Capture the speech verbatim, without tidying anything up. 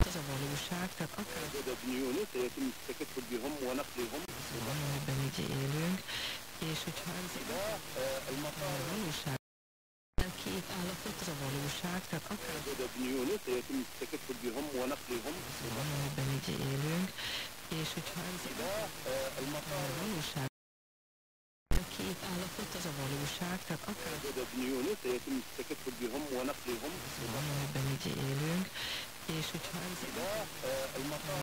az a valóság, tehát akár مدنيون سيتم التكفل بهم ونقلهم van, amiben így élünk, és hogyha ez a valóság két állapot, az a valóság, tehát akár مدنيون سيتم التكفل بهم ونقلهم van, amiben így élünk, és hogyha ez a valóság két állapot, az a valóság, tehát akár مدنيون سيتم التكفل بهم ونقلهم van, amiben így élünk, és hogyha ez